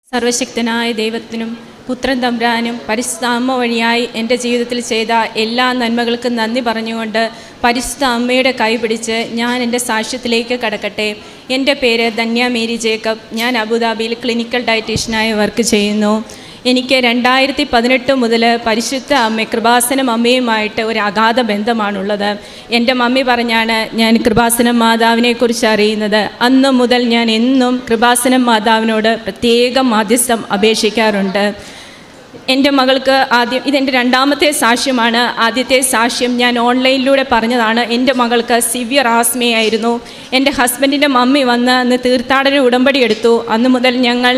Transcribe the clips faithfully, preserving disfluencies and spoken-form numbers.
സർവശക്തനായ ദൈവത്തിനും പുത്രൻ തമ്പുരാനും പരിശുദ്ധ അമ്മ വഴിയായി എൻ്റെ ജീവിതത്തിൽ ചെയ്ത എല്ലാ നന്മകൾക്കും നന്ദി പറഞ്ഞുകൊണ്ട് പരിശുദ്ധ അമ്മയുടെ കൈ പിടിച്ച് ഞാൻ എൻ്റെ സാക്ഷ്യത്തിലേക്ക് കടക്കട്ടെ. എൻ്റെ പേര് ധന്യ മേരി ജേക്കബ്. ഞാൻ അബുദാബിയിൽ ക്ലിനിക്കൽ ഡയറ്റീഷ്യനായി വർക്ക് ചെയ്യുന്നു. എനിക്ക് രണ്ടായിരത്തി പതിനെട്ട് മുതൽ പരിശുദ്ധ അമ്മ കൃപാസനം അമ്മയുമായിട്ട് ഒരു അഗാധ ബന്ധമാണുള്ളത്. എൻ്റെ മമ്മി പറഞ്ഞാണ് ഞാൻ കൃപാസനം മാതാവിനെക്കുറിച്ച് അറിയുന്നത്. അന്ന് മുതൽ ഞാൻ എന്നും കൃപാസനം മാതാവിനോട് പ്രത്യേകം മാധ്യസ്ഥം അപേക്ഷിക്കാറുണ്ട്. എൻ്റെ മകൾക്ക് ആദ്യം ഇതെൻ്റെ രണ്ടാമത്തെ സാക്ഷ്യമാണ്. ആദ്യത്തെ സാക്ഷ്യം ഞാൻ ഓൺലൈനിലൂടെ പറഞ്ഞതാണ്. എൻ്റെ മകൾക്ക് സിവിയർ ആസ്മയായിരുന്നു. എൻ്റെ ഹസ്ബൻഡിൻ്റെ മമ്മി വന്ന് അന്ന് തീർത്ഥാടന ഉടമ്പടി എടുത്തു. അന്ന് മുതൽ ഞങ്ങൾ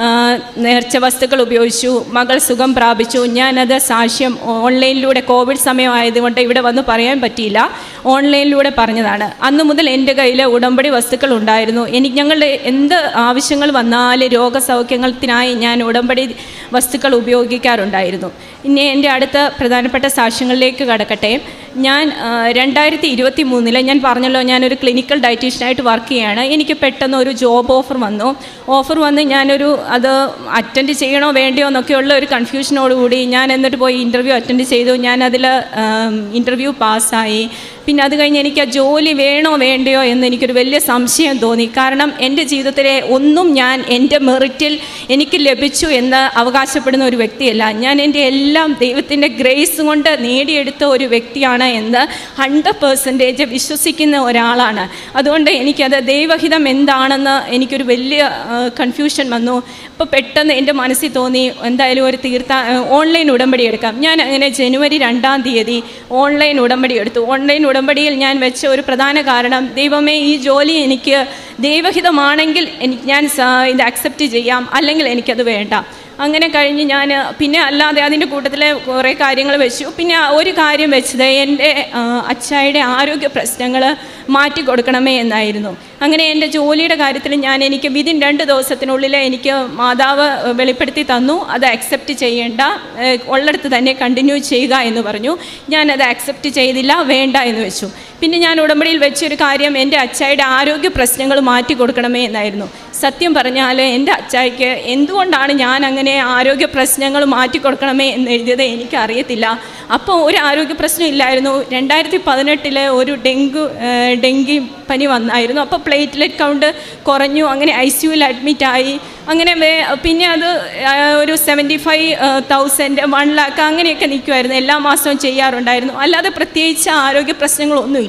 നേർച്ച വസ്തുക്കൾ ഉപയോഗിച്ചു. മകൾ സുഖം പ്രാപിച്ചു. ഞാനത് സാക്ഷ്യം ഓൺലൈനിലൂടെ കോവിഡ് സമയമായതുകൊണ്ട് ഇവിടെ വന്ന് പറയാൻ പറ്റിയില്ല. ഓൺലൈനിലൂടെ പറഞ്ഞതാണ്. അന്ന് മുതൽ എൻ്റെ കയ്യിൽ ഉടമ്പടി വസ്തുക്കൾ ഉണ്ടായിരുന്നു. എനിക്ക് ഞങ്ങളുടെ എന്ത് ആവശ്യങ്ങൾ വന്നാലും രോഗസൗഖ്യങ്ങൾത്തിനായി ഞാൻ ഉടമ്പടി വസ്തുക്കൾ ഉപയോഗിക്കാറുണ്ടായിരുന്നു. ഇനി എൻ്റെ അടുത്ത പ്രധാനപ്പെട്ട സാക്ഷ്യങ്ങളിലേക്ക് കടക്കട്ടെ. ഞാൻ രണ്ടായിരത്തി ഇരുപത്തി മൂന്നില് ഞാൻ പറഞ്ഞല്ലോ ഞാനൊരു ക്ലിനിക്കൽ ഡയറ്റീഷ്യനായിട്ട് വർക്ക് ചെയ്യുകയാണ്. എനിക്ക് പെട്ടെന്ന് ഒരു ജോബ് ഓഫർ വന്നു. ഓഫർ വന്ന് ഞാനൊരു അത് അറ്റൻഡ് ചെയ്യണോ വേണ്ടയോ എന്നൊക്കെയുള്ള ഒരു കൺഫ്യൂഷനോടുകൂടി ഞാൻ എന്നിട്ട് പോയി ഇൻ്റർവ്യൂ അറ്റൻഡ് ചെയ്തു. ഞാനതിൽ ഇൻ്റർവ്യൂ പാസ്സായി. പിന്നെ അത് കഴിഞ്ഞ് എനിക്ക് ആ ജോലി വേണോ വേണ്ടയോ എന്ന് എനിക്കൊരു വലിയ സംശയം തോന്നി. കാരണം എൻ്റെ ജീവിതത്തിലെ ഒന്നും ഞാൻ എൻ്റെ മെറിറ്റിൽ എനിക്ക് ലഭിച്ചു എന്ന് അവകാശപ്പെടുന്ന ഒരു വ്യക്തിയല്ല. ഞാൻ എൻ്റെ എല്ലാം ദൈവത്തിൻ്റെ ഗ്രേസ് കൊണ്ട് നേടിയെടുത്ത ഒരു വ്യക്തിയാണ് എന്ന് ഹൺഡ്രഡ് പെർസെൻറ്റേജ് വിശ്വസിക്കുന്ന ഒരാളാണ്. അതുകൊണ്ട് എനിക്കത് ദൈവഹിതം എന്താണെന്ന് എനിക്കൊരു വലിയ കൺഫ്യൂഷൻ വന്നു. അപ്പോൾ പെട്ടെന്ന് എൻ്റെ മനസ്സിൽ തോന്നി എന്തായാലും ഒരു തീർത്ഥ ഓൺലൈൻ ഉടമ്പടി എടുക്കാം. ഞാൻ അങ്ങനെ ജനുവരി രണ്ടാം തീയതി ഓൺലൈൻ ഉടമ്പടി എടുത്തു. ഓൺലൈൻ ഉടമ്പടിയിൽ ഞാൻ വെച്ച ഒരു പ്രധാന കാരണം, ദൈവമേ ഈ ജോലി എനിക്ക് ദൈവഹിതമാണെങ്കിൽ എനിക്ക് ഞാൻ ഇത് അക്സെപ്റ്റ് ചെയ്യാം, അല്ലെങ്കിൽ എനിക്കത് വേണ്ട. അങ്ങനെ കഴിഞ്ഞ് ഞാൻ പിന്നെ അല്ലാതെ അതിൻ്റെ കൂട്ടത്തിൽ കുറേ കാര്യങ്ങൾ വെച്ചു. പിന്നെ ഒരു കാര്യം വെച്ചത് എൻ്റെ അച്ചായുടെ ആരോഗ്യ പ്രശ്നങ്ങൾ മാറ്റി കൊടുക്കണമേ എന്നായിരുന്നു. അങ്ങനെ എൻ്റെ ജോലിയുടെ കാര്യത്തിൽ ഞാൻ എനിക്ക് വിതിൻ രണ്ട് ദിവസത്തിനുള്ളിൽ എനിക്ക് മാതാവ് വെളിപ്പെടുത്തി തന്നു, അത് അക്സെപ്റ്റ് ചെയ്യേണ്ട, ഉള്ളിടത്ത് തന്നെ കണ്ടിന്യൂ ചെയ്യുക എന്ന് പറഞ്ഞു. ഞാനത് അക്സെപ്റ്റ് ചെയ്തില്ല, വേണ്ട എന്ന് വെച്ചു. പിന്നെ ഞാൻ ഉടമ്പടിയിൽ വെച്ചൊരു കാര്യം എൻ്റെ അച്ചായുടെ ആരോഗ്യ പ്രശ്നങ്ങൾ മാറ്റി കൊടുക്കണമേ എന്നായിരുന്നു. സത്യം പറഞ്ഞാൽ എൻ്റെ അച്ചായ്ക്ക് എന്തുകൊണ്ടാണ് ഞാൻ അങ്ങനെ ആരോഗ്യ പ്രശ്നങ്ങൾ മാറ്റിക്കൊടുക്കണമേ എന്ന് എഴുതിയത് എനിക്കറിയത്തില്ല. അപ്പോൾ ഒരു ആരോഗ്യ പ്രശ്നം ഇല്ലായിരുന്നു. രണ്ടായിരത്തി പതിനെട്ടില് ഒരു ഡെങ്കു ഡെങ്കി പനി വന്നായിരുന്നു. അപ്പോൾ പ്ലേറ്റ്ലെറ്റ് കൗണ്ട് കുറഞ്ഞു. അങ്ങനെ ഐ സി യുവിൽ അഡ്മിറ്റായി. അങ്ങനെ വേ പിന്നെ അത് ഒരു seventy five thousand one lakh അങ്ങനെയൊക്കെ നിൽക്കുമായിരുന്നു. എല്ലാ മാസവും ചെയ്യാറുണ്ടായിരുന്നു. അല്ലാതെ പ്രത്യേകിച്ച് ആരോഗ്യ പ്രശ്നങ്ങളൊന്നുമില്ല.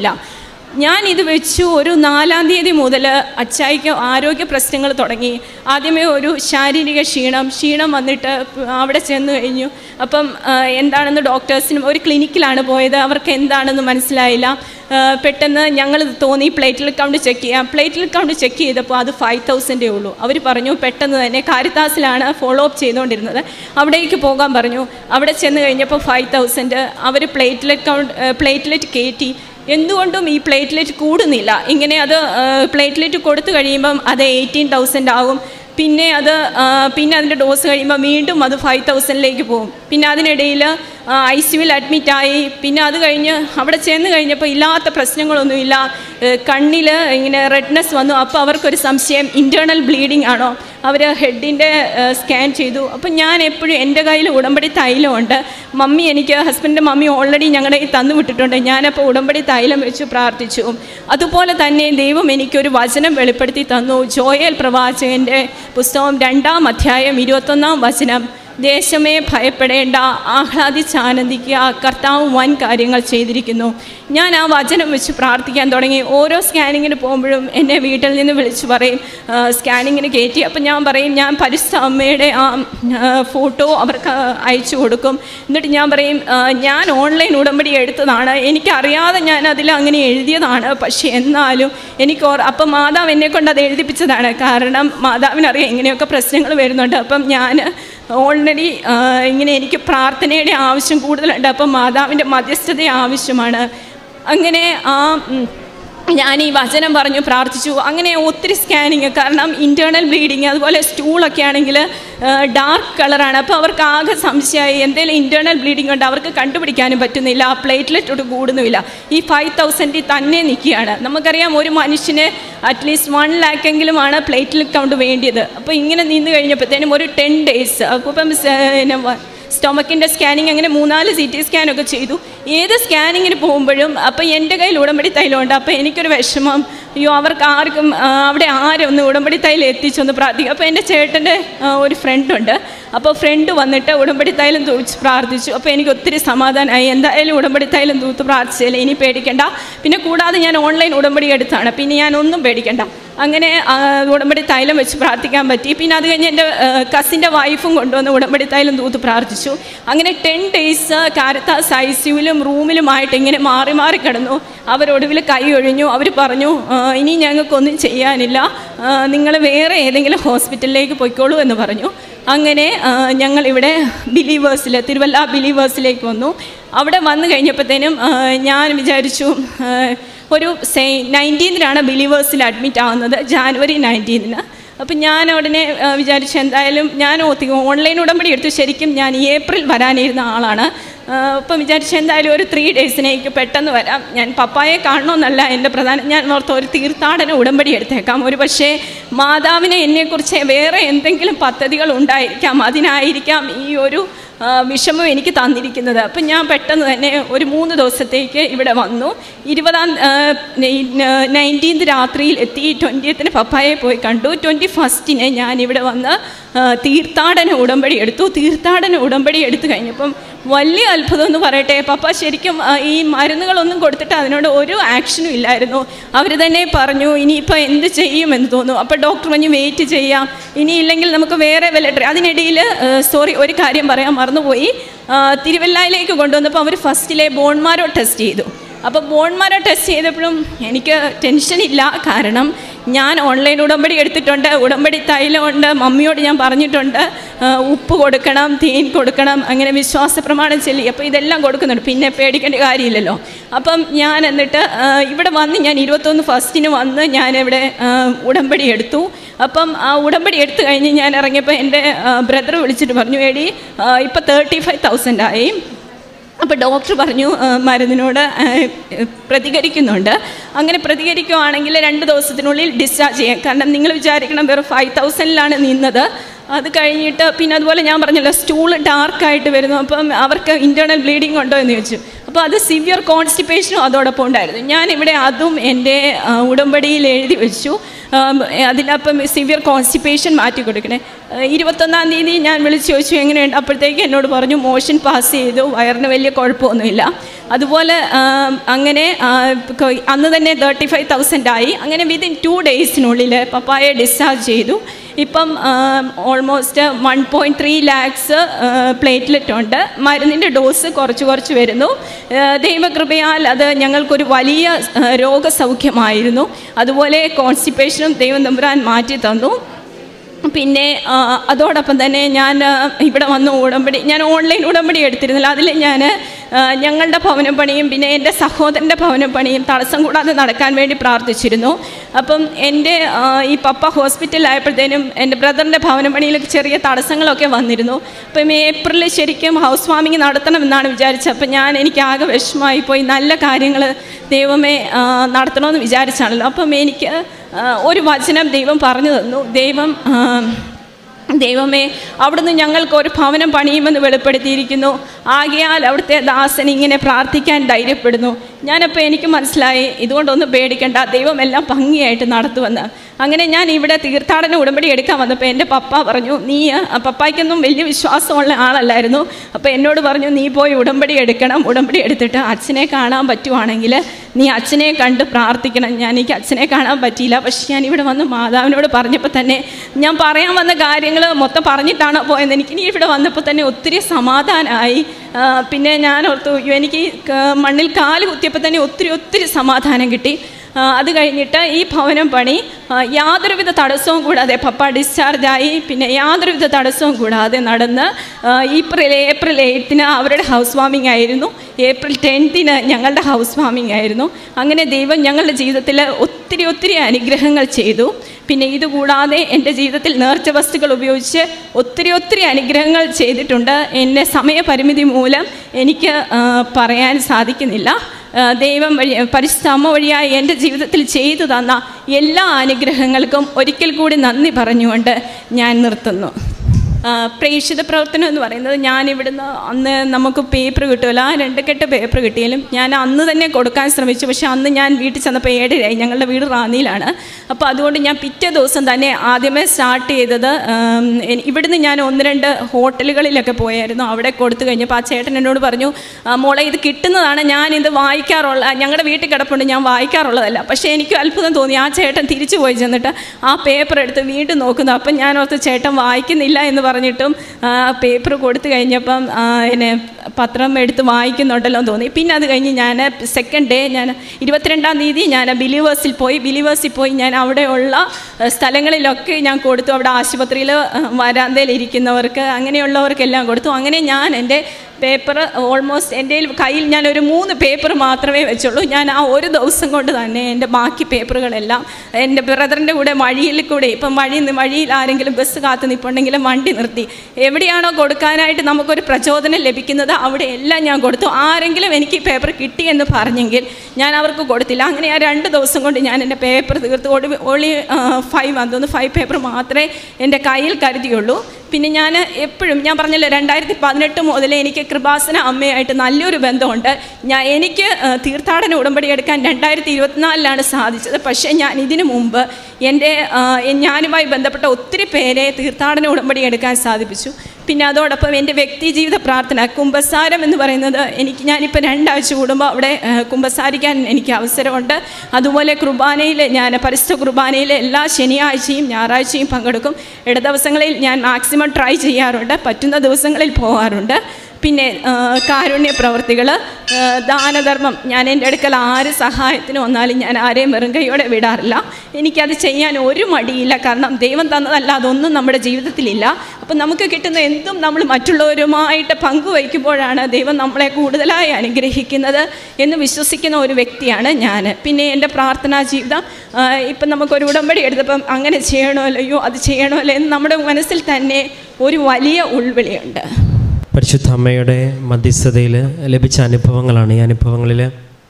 ഞാനിത് വെച്ചു ഒരു നാലാം തീയതി മുതൽ അച്ചായിക്ക് ആരോഗ്യ പ്രശ്നങ്ങൾ തുടങ്ങി. ആദ്യമേ ഒരു ശാരീരിക ക്ഷീണം ക്ഷീണം വന്നിട്ട് അവിടെ ചെന്ന് കഴിഞ്ഞു. അപ്പം എന്താണെന്ന് ഡോക്ടേഴ്സിനും ഒരു ക്ലിനിക്കിലാണ് പോയത്. അവർക്ക് എന്താണെന്ന് മനസ്സിലായില്ല. പെട്ടെന്ന് ഞങ്ങൾ തോന്നി പ്ലേറ്റ്ലെറ്റ് കൗണ്ട് ചെക്ക് ചെയ്യാം. പ്ലേറ്റ്ലെറ്റ് കൗണ്ട് ചെക്ക് ചെയ്തപ്പോൾ അത് ഫൈവ് തൗസൻഡേ ഉള്ളൂ. അവർ പറഞ്ഞു പെട്ടെന്ന് തന്നെ കാരിത്താസിലാണ് ഫോളോ അപ്പ് ചെയ്തുകൊണ്ടിരുന്നത്, അവിടേക്ക് പോകാൻ പറഞ്ഞു. അവിടെ ചെന്ന് കഴിഞ്ഞപ്പോൾ ഫൈവ് തൗസൻഡ് അവർ പ്ലേറ്റ്ലെറ്റ് കൗണ്ട് പ്ലേറ്റ്ലെറ്റ് കയറ്റി. എന്തുകൊണ്ടും ഈ പ്ലേറ്റ്ലെറ്റ് കൂടുന്നില്ല. ഇങ്ങനെ അത് പ്ലേറ്റ്ലെറ്റ് കൊടുത്തു കഴിയുമ്പം അത് എയ്റ്റീൻ തൗസൻഡ് ആകും. പിന്നെ അത് പിന്നെ അതിൻ്റെ ഡോസ് കഴിയുമ്പോൾ വീണ്ടും അത് ഫൈവ് തൗസൻഡിലേക്ക് പോകും. പിന്നെ അതിനിടയിൽ ഐ സി യുവിൽ അഡ്മിറ്റായി. പിന്നെ അത് കഴിഞ്ഞ് അവിടെ ചെന്ന് കഴിഞ്ഞപ്പോൾ ഇല്ലാത്ത പ്രശ്നങ്ങളൊന്നുമില്ല. കണ്ണിൽ ഇങ്ങനെ റെഡ്നെസ് വന്നു. അപ്പോൾ അവർക്കൊരു സംശയം ഇൻറ്റേർണൽ ബ്ലീഡിങ് ആണോ. അവർ ഹെഡിൻ്റെ സ്കാൻ ചെയ്തു. അപ്പം ഞാൻ എപ്പോഴും എൻ്റെ കയ്യിൽ ഉടമ്പടി തൈലമുണ്ട്. മമ്മി എനിക്ക് ഹസ്ബൻഡിൻ്റെ മമ്മി ഓൾറെഡി ഞങ്ങളുടെ കയ്യിൽ തന്നു വിട്ടിട്ടുണ്ട്. ഞാനപ്പോൾ ഉടമ്പടി തൈലം വെച്ച് പ്രാർത്ഥിച്ചു. അതുപോലെ തന്നെ ദൈവം എനിക്കൊരു വചനം വെളിപ്പെടുത്തി തന്നു. ജോയേൽ പ്രവാചകൻ്റെ പുസ്തകം രണ്ടാം അധ്യായം ഇരുപത്തൊന്നാം വചനം, ദേശമേ ഭയപ്പെടേണ്ട, ആഹ്ലാദിച്ചാനന്ദിക്കുക, കർത്താവ് വൻ കാര്യങ്ങൾ ചെയ്തിരിക്കുന്നു. ഞാൻ ആ വചനം വെച്ച് പ്രാർത്ഥിക്കാൻ തുടങ്ങി. ഓരോ സ്കാനിങ്ങിന് പോകുമ്പോഴും എന്നെ വീട്ടിൽ നിന്ന് വിളിച്ച് പറയും സ്കാനിങ്ങിന് കയറ്റി. അപ്പം ഞാൻ പറയും ഞാൻ പരിശുദ്ധ അമ്മയുടെ ആ ഫോട്ടോ അവർക്ക് അയച്ചു കൊടുക്കും. എന്നിട്ട് ഞാൻ പറയും ഞാൻ ഓൺലൈൻ ഉടമ്പടി എടുത്തതാണ്, എനിക്കറിയാതെ ഞാൻ അതിൽ അങ്ങനെ എഴുതിയതാണ്. പക്ഷേ എന്നാലും എനിക്ക് അപ്പം മാതാവ് എന്നെ കൊണ്ട് അത് എഴുതിപ്പിച്ചതാണ്. കാരണം മാതാവിനറിയാം ഇങ്ങനെയൊക്കെ പ്രശ്നങ്ങൾ വരുന്നുണ്ട്. അപ്പം ഞാൻ ഓൾറെഡി ഇങ്ങനെ എനിക്ക് പ്രാർത്ഥനയുടെ ആവശ്യം കൂടുതലുണ്ട്. അപ്പം മാതാവിൻ്റെ മധ്യസ്ഥത ആവശ്യമാണ്. അങ്ങനെ ആ ഞാൻ ഈ വചനം പറഞ്ഞു പ്രാർത്ഥിച്ചു. അങ്ങനെ ഒത്തിരി സ്കാനിങ്, കാരണം ഇൻറ്റേർണൽ ബ്ലീഡിങ്, അതുപോലെ സ്റ്റൂളൊക്കെ ആണെങ്കിൽ ഡാർക്ക് കളറാണ്. അപ്പോൾ അവർക്ക് ആകെ സംശയമായി എന്തെങ്കിലും ഇൻറ്റേർണൽ ബ്ലീഡിങ് ഉണ്ട്, അവർക്ക് കണ്ടുപിടിക്കാനും പറ്റുന്നില്ല, പ്ലേറ്റ്ലെറ്റ് കൂടുന്നുമില്ല. ഈ ഫൈവ് തൗസൻഡിൽ തന്നെ നിൽക്കുകയാണ്. നമുക്കറിയാം ഒരു മനുഷ്യന് അറ്റ്ലീസ്റ്റ് വൺ ലാക്കെങ്കിലുമാണ് പ്ലേറ്റ്ലെറ്റ് കൗണ്ട് വേണ്ടിയത്. അപ്പോൾ ഇങ്ങനെ നിന്ന് കഴിഞ്ഞപ്പോഴത്തേനും ഒരു ടെൻ ഡേയ്സ് അപ്പം സ്റ്റൊമക്കിൻ്റെ സ്കാനിങ്, അങ്ങനെ മൂന്നാല് സി ടി സ്കാനൊക്കെ ചെയ്തു. ഏത് സ്കാനിങ്ങിന് പോകുമ്പോഴും അപ്പോൾ എൻ്റെ കയ്യിൽ ഉടമ്പടി തൈലമുണ്ട്. അപ്പോൾ എനിക്കൊരു വിഷമം, അയ്യോ അവർക്ക് ആർക്കും അവിടെ ആരും ഒന്ന് ഉടമ്പടി തൈലം എത്തിച്ചൊന്ന് പ്രാർത്ഥിക്കും. അപ്പോൾ എൻ്റെ ചേട്ടൻ്റെ ഒരു ഫ്രണ്ടുണ്ട്. അപ്പോൾ ഫ്രണ്ട് വന്നിട്ട് ഉടമ്പടി തൈലം തൂച്ച് പ്രാർത്ഥിച്ചു. അപ്പോൾ എനിക്ക് ഒത്തിരി സമാധാനമായി. എന്തായാലും ഉടമ്പടി തൈലം തൂത്ത് പ്രാർത്ഥിച്ചില്ല, ഇനി പേടിക്കണ്ട. പിന്നെ കൂടാതെ ഞാൻ ഓൺലൈൻ ഉടമ്പടി എടുത്താണ്, പിന്നെ ഞാൻ ഒന്നും പേടിക്കണ്ട. അങ്ങനെ ഉടമ്പടി തൈലം വെച്ച് പ്രാർത്ഥിക്കാൻ പറ്റി. പിന്നെ അത് കഴിഞ്ഞ് എൻ്റെ കസിൻ്റെ വൈഫും കൊണ്ടുവന്ന് ഉടമ്പടി തൈലം തൂത്ത് പ്രാർത്ഥിച്ചു. അങ്ങനെ ടെൻ ഡേയ്സ് കാരിത്താസ് ഐ സിയുവിലും റൂമിലുമായിട്ട് ഇങ്ങനെ മാറി മാറി കിടന്നു. അവരൊടുവിൽ കൈ ഒഴിഞ്ഞു. അവർ പറഞ്ഞു, ഇനി ഞങ്ങൾക്കൊന്നും ചെയ്യാനില്ല, നിങ്ങൾ വേറെ ഏതെങ്കിലും ഹോസ്പിറ്റലിലേക്ക് പോയിക്കോളൂ എന്ന് പറഞ്ഞു. അങ്ങനെ ഞങ്ങളിവിടെ ബിലീവേഴ്സിൽ, തിരുവല്ല ബിലീവേഴ്സിലേക്ക് വന്നു. അവിടെ വന്നു കഴിഞ്ഞപ്പോഴത്തേനും ഞാൻ വിചാരിച്ചു, ഒരു സെ നയൻറ്റീൻത്തിനാണ് ബിലീവേഴ്സിൽ അഡ്മിറ്റ് ആവുന്നത്, ജാനുവരി നയൻറ്റീൻത്തിന്. അപ്പം ഞാൻ ഉടനെ വിചാരിച്ചു എന്തായാലും ഞാൻ ഓൺലൈൻ ഉടമ്പടി എടുത്തു. ശരിക്കും ഞാൻ ഏപ്രിൽ വരാനിരുന്ന ആളാണ്. അപ്പം വിചാരിച്ചു എന്തായാലും ഒരു ത്രീ ഡേയ്സിനേക്ക് പെട്ടെന്ന് വരാം. ഞാൻ പപ്പായെ കാണണമെന്നല്ല എൻ്റെ പ്രധാനം. ഞാൻ ഓർത്ത് ഒരു തീർത്ഥാടന ഉടമ്പടി എടുത്തേക്കാം. ഒരു പക്ഷേ മാതാവിനെ എന്നെക്കുറിച്ച് വേറെ എന്തെങ്കിലും പദ്ധതികൾ ഉണ്ടായിരിക്കാം, അതിനായിരിക്കാം ഈ ഒരു വിഷമം എനിക്ക് തന്നിരിക്കുന്നത്. അപ്പം ഞാൻ പെട്ടെന്ന് തന്നെ ഒരു മൂന്ന് ദിവസത്തേക്ക് ഇവിടെ വന്നു. ഇരുപതാം നയൻറ്റീൻത് രാത്രിയിൽ എത്തി. ട്വൻറ്റിയത്തിന് പപ്പായെ പോയി കണ്ടു. ട്വൻറ്റി ഫസ്റ്റിന് ഞാനിവിടെ വന്ന് തീർത്ഥാടന ഉടമ്പടി എടുത്തു. തീർത്ഥാടന ഉടമ്പടി എടുത്തു കഴിഞ്ഞപ്പം വലിയ അത്ഭുതം എന്ന് പറയട്ടെ, പപ്പ ശരിക്കും ഈ മരുന്നുകളൊന്നും കൊടുത്തിട്ട് അതിനോട് ഒരു ആക്ഷനും ഇല്ലായിരുന്നു. അവർ തന്നെ പറഞ്ഞു ഇനിയിപ്പോൾ എന്ത് ചെയ്യുമെന്ന് തോന്നുന്നു. അപ്പോൾ ഡോക്ടർ പറഞ്ഞു വെയിറ്റ് ചെയ്യാം, ഇനിയില്ലെങ്കിൽ നമുക്ക് വേറെ വല്ല ട്രീ. അതിനിടയിൽ സോറി ഒരു കാര്യം പറയാൻ മറന്നുപോയി. തിരുവല്ലയിലേക്ക് കൊണ്ടുവന്നപ്പോൾ അവർ ഫസ്റ്റിലെ ബോൺമാരോ ടെസ്റ്റ് ചെയ്തു. അപ്പോൾ ബോൺമാരോ ടെസ്റ്റ് ചെയ്തപ്പോഴും എനിക്ക് ടെൻഷനില്ല, കാരണം ഞാൻ ഓൺലൈൻ ഉടമ്പടി എടുത്തിട്ടുണ്ട്, ഉടമ്പടി തൈലമുണ്ട്, മമ്മിയോട് ഞാൻ പറഞ്ഞിട്ടുണ്ട് ഉപ്പ് കൊടുക്കണം, തേൻ കൊടുക്കണം, അങ്ങനെ വിശ്വാസ പ്രമാണം ചൊല്ലി. അപ്പോൾ ഇതെല്ലാം കൊടുക്കുന്നുണ്ട്, പിന്നെ പേടിക്കേണ്ട കാര്യമില്ലല്ലോ. അപ്പം ഞാൻ എന്നിട്ട് ഇവിടെ വന്ന് ഞാൻ ഇരുപത്തൊന്ന് ഫസ്റ്റിന് വന്ന് ഞാനിവിടെ ഉടമ്പടി എടുത്തു. അപ്പം ആ ഉടമ്പടി എടുത്തു കഴിഞ്ഞ് ഞാൻ ഇറങ്ങിയപ്പോൾ എൻ്റെ ബ്രദർ വിളിച്ചിട്ട് പറഞ്ഞു, എടി ഇപ്പോൾ തേർട്ടി ഫൈവ് തൗസൻഡ് ആയി. അപ്പോൾ ഡോക്ടർ പറഞ്ഞു മരുന്നിനോട് പ്രതികരിക്കുന്നുണ്ട്, അങ്ങനെ പ്രതികരിക്കുകയാണെങ്കിൽ രണ്ട് ദിവസത്തിനുള്ളിൽ ഡിസ്ചാർജ് ചെയ്യാം. കാരണം നിങ്ങൾ വിചാരിക്കണം വെറും ഫൈവ് തൗസൻഡിലാണ് നിന്നത്. അത് കഴിഞ്ഞിട്ട് പിന്നെ അതുപോലെ ഞാൻ പറഞ്ഞല്ലോ സ്റ്റൂൾ ഡാർക്കായിട്ട് വരുന്നു. അപ്പം അവർക്ക് ഇൻറ്റേർണൽ ബ്ലീഡിങ് ഉണ്ടോ എന്ന് ചോദിച്ചു. അപ്പോൾ അത് സിവിയർ കോൺസ്റ്റിപ്പേഷനും അതോടൊപ്പം ഉണ്ടായിരുന്നു. ഞാനിവിടെ അതും എൻ്റെ ഉടമ്പടിയിൽ എഴുതി വെച്ചു. അതിലപ്പം സിവിയർ കോൺസ്റ്റിപ്പേഷൻ മാറ്റി കൊടുക്കണേ. ഇരുപത്തൊന്നാം തീയതി ഞാൻ വിളിച്ച് ചോദിച്ചു എങ്ങനെയുണ്ട്. അപ്പോഴത്തേക്ക് എന്നോട് പറഞ്ഞു മോഷൻ പാസ് ചെയ്തു, വയറിന് വലിയ കുഴപ്പമൊന്നുമില്ല. അതുപോലെ അങ്ങനെ അന്ന് തന്നെ തേർട്ടി ഫൈവ് തൗസൻഡ് ആയി. അങ്ങനെ വിതിൻ ടു ഡേയ്സിനുള്ളിൽ പപ്പായെ ഡിസ്ചാർജ് ചെയ്തു. ഇപ്പം almost one point three lakhs platelet ഉണ്ട്. മരുന്നിൻ്റെ ഡോസ് കുറച്ച് കുറച്ച് വരുന്നു. ദൈവകൃപയാൽ അത് ഞങ്ങൾക്കൊരു വലിയ രോഗസൗഖ്യമായിരുന്നു. അതുപോലെ കോൺസ്റ്റിപ്പേഷനും ദൈവം തമ്പുരാൻ മാറ്റി തന്നു. പിന്നെ അതോടൊപ്പം തന്നെ ഞാൻ ഇവിടെ വന്ന് ഉടമ്പടി, ഞാൻ ഓൺലൈൻ ഉടമ്പടി എടുത്തിരുന്നില്ല. അതിൽ ഞാൻ ഞങ്ങളുടെ ഭവനം പണിയും പിന്നെ എൻ്റെ സഹോദരൻ്റെ ഭവനം പണിയും തടസ്സം കൂടാതെ നടക്കാൻ വേണ്ടി പ്രാർത്ഥിച്ചിരുന്നു. അപ്പം എൻ്റെ ഈ പപ്പ ഹോസ്പിറ്റലിലായപ്പോഴത്തേനും എൻ്റെ ബ്രദറിൻ്റെ ഭവനം പണിയിൽ ചെറിയ തടസ്സങ്ങളൊക്കെ വന്നിരുന്നു. അപ്പം ഏപ്രിലിൽ ശരിക്കും ഹൗസ് വാമിങ് നടത്തണമെന്നാണ് വിചാരിച്ചത്. അപ്പം ഞാൻ എനിക്കാകെ വിഷമമായി പോയി. നല്ല കാര്യങ്ങൾ ദൈവമേ നടത്തണമെന്ന് വിചാരിച്ചാണല്ലോ. അപ്പം എനിക്ക് ഒരു വചനം ദൈവം പറഞ്ഞു തന്നു. ദൈവം ദൈവമേ അവിടുന്ന് ഞങ്ങൾക്ക് ഒരു ഭവനം പണിയുമെന്ന് വെളിപ്പെടുത്തിയിരിക്കുന്നു. ആകയാൽ അവിടുത്തെ ദാസൻ ഇങ്ങനെ പ്രാർത്ഥിക്കാൻ ധൈര്യപ്പെടുന്നു. ഞാനപ്പോൾ എനിക്ക് മനസ്സിലായി ഇതുകൊണ്ടൊന്നും പേടിക്കണ്ട, ദൈവം എല്ലാം ഭംഗിയായിട്ട് നടത്തുമെന്ന്. അങ്ങനെ ഞാൻ ഇവിടെ തീർത്ഥാടന ഉടമ്പടി എടുക്കാൻ വന്നപ്പോൾ എൻ്റെ പപ്പ പറഞ്ഞു, നീ പപ്പായ്ക്കൊന്നും വലിയ വിശ്വാസമുള്ള ആളല്ലായിരുന്നു. അപ്പോൾ എന്നോട് പറഞ്ഞു നീ പോയി ഉടമ്പടി എടുക്കണം, ഉടമ്പടി എടുത്തിട്ട് അച്ഛനെ കാണാൻ പറ്റുവാണെങ്കിൽ നീ അച്ഛനെ കണ്ട് പ്രാർത്ഥിക്കണം. ഞാൻ എനിക്ക് അച്ഛനെ കാണാൻ പറ്റിയില്ല. പക്ഷെ ഞാൻ ഇവിടെ വന്ന് മാതാവിനോട് പറഞ്ഞപ്പോൾ തന്നെ ഞാൻ പറയാൻ വന്ന കാര്യങ്ങൾ മൊത്തം പറഞ്ഞിട്ടാണോ പോയെന്ന് എനിക്ക് ഇനി ഇവിടെ വന്നപ്പോൾ തന്നെ ഒത്തിരി സമാധാനമായി. പിന്നെ ഞാൻ ഓർത്തു എനിക്ക് മണ്ണിൽ കാല് കുത്തിയപ്പോൾ തന്നെ ഒത്തിരി ഒത്തിരി സമാധാനം കിട്ടി. അത് കഴിഞ്ഞിട്ട് ഈ ഭവനം പണി യാതൊരുവിധ തടസ്സവും കൂടാതെ പപ്പ ഡിസ്ചാർജായി. പിന്നെ യാതൊരുവിധ തടസ്സവും കൂടാതെ നടന്ന് ഏപ്രിൽ ഏപ്രിൽ എയ്ത്തിന് അവരുടെ ഹൗസ് വാമിംഗ് ആയിരുന്നു. ഏപ്രിൽ ടെൻത്തിന് ഞങ്ങളുടെ ഹൗസ് വാമിംഗ് ആയിരുന്നു. അങ്ങനെ ദൈവം ഞങ്ങളുടെ ജീവിതത്തിൽ ഒത്തിരി ഒത്തിരി അനുഗ്രഹങ്ങൾ ചെയ്തു. പിന്നെ ഇതുകൂടാതെ എൻ്റെ ജീവിതത്തിൽ നേർച്ച വസ്തുക്കൾ ഉപയോഗിച്ച് ഒത്തിരി ഒത്തിരി അനുഗ്രഹങ്ങൾ ചെയ്തിട്ടുണ്ട്. എൻ്റെ സമയപരിമിതി മൂലം എനിക്ക് പറയാൻ സാധിക്കുന്നില്ല. ദൈവം വഴി പരിശുദ്ധ അമ്മ വഴിയായി എൻ്റെ ജീവിതത്തിൽ ചെയ്തു തന്ന എല്ലാ അനുഗ്രഹങ്ങൾക്കും ഒരിക്കൽ കൂടി നന്ദി പറഞ്ഞുകൊണ്ട് ഞാൻ നിർത്തുന്നു. പ്രേക്ഷിത പ്രവർത്തനം എന്ന് പറയുന്നത്, ഞാനിവിടുന്ന് അന്ന് നമുക്ക് പേപ്പർ കിട്ടുമല്ലോ, ആ രണ്ട് കെട്ട് പേപ്പർ കിട്ടിയാലും ഞാൻ അന്ന് തന്നെ കൊടുക്കാൻ ശ്രമിച്ചു. പക്ഷേ അന്ന് ഞാൻ വീട്ടിൽ ചെന്നപ്പോൾ ഏഴരയായി. ഞങ്ങളുടെ വീട് റാന്നിയിലാണ്. അപ്പോൾ അതുകൊണ്ട് ഞാൻ പിറ്റേ ദിവസം തന്നെ ആദ്യമേ സ്റ്റാർട്ട് ചെയ്തത്, ഇവിടുന്ന് ഞാൻ ഒന്ന് രണ്ട് ഹോട്ടലുകളിലൊക്കെ പോയായിരുന്നു. അവിടെ കൊടുത്തു കഴിഞ്ഞപ്പോൾ ആ ചേട്ടൻ എന്നോട് പറഞ്ഞു, മോളെ ഇത് കിട്ടുന്നതാണ്, ഞാനിത് വായിക്കാറുള്ള, ഞങ്ങളുടെ വീട്ടിൽ കിടപ്പുണ്ട്, ഞാൻ വായിക്കാറുള്ളതല്ല. പക്ഷേ എനിക്ക് അത്ഭുതം തോന്നി. ആ ചേട്ടൻ തിരിച്ചു പോയി ചെന്നിട്ട് ആ പേപ്പർ എടുത്ത് വീണ്ടും നോക്കുന്നു. അപ്പം ഞാൻ ഓർത്ത് ചേട്ടൻ വായിക്കുന്നില്ല എന്ന് പറഞ്ഞിട്ടും പേപ്പർ കൊടുത്തു കഴിഞ്ഞപ്പം എന്നെ പത്രം എടുത്ത് വായിക്കുന്നുണ്ടല്ലോ തോന്നി. പിന്നെ അത് കഴിഞ്ഞ് ഞാൻ സെക്കൻഡ് ഡേ ഞാൻ ഇരുപത്തിരണ്ടാം തീയതി ഞാൻ ബിലീവേഴ്സിൽ പോയി. ബിലീവേഴ്സിൽ പോയി ഞാൻ അവിടെയുള്ള സ്ഥലങ്ങളിലൊക്കെ ഞാൻ കൊടുത്തു. അവിടെ ആശുപത്രിയിൽ വരാന്തയിൽ ഇരിക്കുന്നവർക്ക് അങ്ങനെയുള്ളവർക്കെല്ലാം കൊടുത്തു. അങ്ങനെ ഞാൻ എൻ്റെ പേപ്പർ ഓൾമോസ്റ്റ് എൻ്റെ കയ്യിൽ ഞാനൊരു മൂന്ന് പേപ്പർ മാത്രമേ വെച്ചുള്ളൂ. ഞാൻ ആ ഒരു ദിവസം കൊണ്ട് തന്നെ എൻ്റെ ബാക്കി പേപ്പറുകളെല്ലാം എൻ്റെ ബ്രദറിൻ്റെ കൂടെ വഴിയിൽ കൂടെ, ഇപ്പം വഴി വഴിയിൽ ആരെങ്കിലും ബസ് കാത്തു നിൽപ്പുണ്ടെങ്കിലും വണ്ടി നിർത്തി എവിടെയാണോ കൊടുക്കാനായിട്ട് നമുക്കൊരു പ്രചോദനം ലഭിക്കുന്നത് അവിടെ എല്ലാം ഞാൻ കൊടുത്തു. ആരെങ്കിലും എനിക്ക് ഈ പേപ്പർ കിട്ടിയെന്ന് പറഞ്ഞെങ്കിൽ ഞാൻ അവർക്ക് കൊടുത്തില്ല. അങ്ങനെ ആ രണ്ട് ദിവസം കൊണ്ട് ഞാൻ എൻ്റെ പേപ്പർ തീർത്ത് ഒളി ഒളി ഫൈവ് അതൊന്ന് ഫൈവ് പേപ്പർ മാത്രമേ എൻ്റെ കയ്യിൽ കരുതിയുള്ളൂ. പിന്നെ ഞാൻ എപ്പോഴും ഞാൻ പറഞ്ഞല്ലോ, രണ്ടായിരത്തി പതിനെട്ട് മുതൽ എനിക്ക് കൃപാസന അമ്മയായിട്ട് നല്ലൊരു ബന്ധമുണ്ട്. ഞാൻ എനിക്ക് തീർത്ഥാടന ഉടമ്പടി എടുക്കാൻ രണ്ടായിരത്തി ഇരുപത്തിനാലിലാണ് സാധിച്ചത്. പക്ഷേ ഞാൻ ഇതിനു മുമ്പ് എൻ്റെ ഞാനുമായി ബന്ധപ്പെട്ട ഒത്തിരി പേരെ തീർത്ഥാടന ഉടമ്പടി എടുക്കാൻ സാധിപ്പിച്ചു. പിന്നെ അതോടൊപ്പം എൻ്റെ വ്യക്തി ജീവിത പ്രാർത്ഥന കുമ്പസാരം എന്ന് പറയുന്നത്, എനിക്ക് ഞാനിപ്പോൾ രണ്ടാഴ്ച കൂടുമ്പോൾ അവിടെ കുമ്പസാരിക്കാൻ എനിക്ക് അവസരമുണ്ട്. അതുപോലെ കുർബാനയിൽ ഞാൻ പരിശുദ്ധ കുർബാനയിൽ എല്ലാ ശനിയാഴ്ചയും ഞായറാഴ്ചയും പങ്കെടുക്കും. ഇട ദിവസങ്ങളിൽ ഞാൻ മാക്സിമം ട്രൈ ചെയ്യാറുണ്ട്, പറ്റുന്ന ദിവസങ്ങളിൽ പോകാറുണ്ട്. പിന്നെ കാരുണ്യ പ്രവർത്തികൾ, ദാനധർമ്മം, ഞാൻ എൻ്റെ അടുക്കൽ ആര് സഹായത്തിന് വന്നാലും ഞാൻ ആരെയും വെറും കൈയോടെ വിടാറില്ല. എനിക്കത് ചെയ്യാൻ ഒരു മടിയില്ല. കാരണം ദൈവം തന്നതല്ല അതൊന്നും നമ്മുടെ ജീവിതത്തിലില്ല. അപ്പം നമുക്ക് കിട്ടുന്ന എന്തും നമ്മൾ മറ്റുള്ളവരുമായിട്ട് പങ്കുവയ്ക്കുമ്പോഴാണ് ദൈവം നമ്മളെ കൂടുതലായി അനുഗ്രഹിക്കുന്നത് എന്ന് വിശ്വസിക്കുന്ന ഒരു വ്യക്തിയാണ് ഞാൻ. പിന്നെ എൻ്റെ പ്രാർത്ഥനാ ജീവിതം, ഇപ്പം നമുക്കൊരു ഉടമ്പടി എടുത്തപ്പം അങ്ങനെ ചെയ്യണമല്ലോ, അത് ചെയ്യണമല്ലോ എന്ന് നമ്മുടെ മനസ്സിൽ തന്നെ ഒരു വലിയ ഉൾവിളിയുണ്ട്. പരിശുദ്ധ അമ്മയുടെ മധ്യസ്ഥതയിൽ ലഭിച്ച അനുഭവങ്ങളാണ്. ഈ അനുഭവങ്ങളിൽ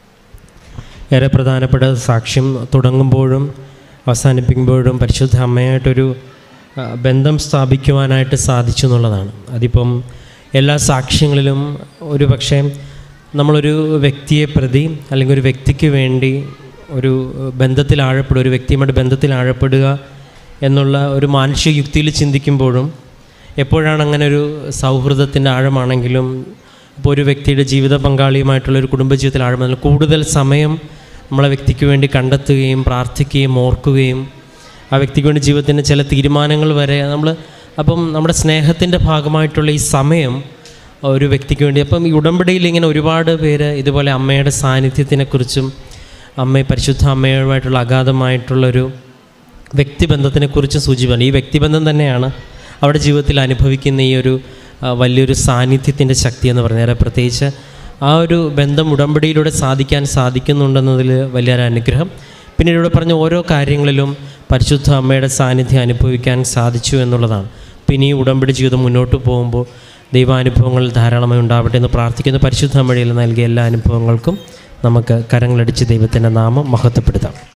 ഏറെ പ്രധാനപ്പെട്ട സാക്ഷ്യം തുടങ്ങുമ്പോഴും അവസാനിപ്പിക്കുമ്പോഴും പരിശുദ്ധ അമ്മയായിട്ടൊരു ബന്ധം സ്ഥാപിക്കുവാനായിട്ട് സാധിച്ചു എന്നുള്ളതാണ്. അതിപ്പം എല്ലാ സാക്ഷ്യങ്ങളിലും ഒരു പക്ഷേ നമ്മളൊരു വ്യക്തിയെ പ്രതി അല്ലെങ്കിൽ ഒരു വ്യക്തിക്ക് വേണ്ടി ഒരു ബന്ധത്തിൽ ആഴപ്പെടുക, ഒരു വ്യക്തിയുമായിട്ട് ബന്ധത്തിൽ ആഴപ്പെടുക എന്നുള്ള ഒരു മാനുഷിക യുക്തിയിൽ ചിന്തിക്കുമ്പോഴും എപ്പോഴാണ് അങ്ങനെ ഒരു സൗഹൃദത്തിൻ്റെ ആഴമാണെങ്കിലും ഇപ്പോൾ ഒരു വ്യക്തിയുടെ ജീവിത പങ്കാളിയുമായിട്ടുള്ളൊരു കുടുംബജീവിതത്തിൽ ആഴം കൂടുതൽ സമയം നമ്മളെ വ്യക്തിക്ക് വേണ്ടി കണ്ടെത്തുകയും പ്രാർത്ഥിക്കുകയും ഓർക്കുകയും ആ വ്യക്തിക്ക് വേണ്ടി ജീവിതത്തിൻ്റെ ചില തീരുമാനങ്ങൾ വരെ നമ്മൾ അപ്പം നമ്മുടെ സ്നേഹത്തിൻ്റെ ഭാഗമായിട്ടുള്ള ഈ സമയം ഒരു വ്യക്തിക്ക് വേണ്ടി. അപ്പം ഈ ഉടമ്പടിയിൽ ഇങ്ങനെ ഒരുപാട് പേര് ഇതുപോലെ അമ്മയുടെ സാന്നിധ്യത്തിനെക്കുറിച്ചും അമ്മ പരിശുദ്ധ അമ്മയുമായിട്ടുള്ള അഗാധമായിട്ടുള്ളൊരു വ്യക്തിബന്ധത്തിനെക്കുറിച്ചും സൂചിപ്പിക്കുന്നു. ഈ വ്യക്തിബന്ധം തന്നെയാണ് അവരുടെ ജീവിതത്തിൽ അനുഭവിക്കുന്ന ഈ ഒരു വലിയൊരു സാന്നിധ്യത്തിൻ്റെ ശക്തി എന്ന് പറഞ്ഞാൽ, പ്രത്യേകിച്ച് ആ ഒരു ബന്ധം ഉടമ്പടിയിലൂടെ സാധിക്കാൻ സാധിക്കുന്നുണ്ടെന്നതിൽ വലിയൊരു അനുഗ്രഹം. പിന്നീട് ഇവിടെ പറഞ്ഞ ഓരോ കാര്യങ്ങളിലും പരിശുദ്ധ അമ്മയുടെ സാന്നിധ്യം അനുഭവിക്കാൻ സാധിച്ചു എന്നുള്ളതാണ്. പിന്നെ ഈ ഉടമ്പടി ജീവിതം മുന്നോട്ട് പോകുമ്പോൾ ദൈവാനുഭവങ്ങൾ ധാരാളമായി ഉണ്ടാവട്ടെ എന്ന് പ്രാർത്ഥിക്കുന്ന പരിശുദ്ധ അമ്മയിൽ നൽകിയ എല്ലാ അനുഭവങ്ങൾക്കും നമുക്ക് കരങ്ങളടിച്ച് ദൈവത്തിൻ്റെ നാമം മഹത്വപ്പെടുത്താം.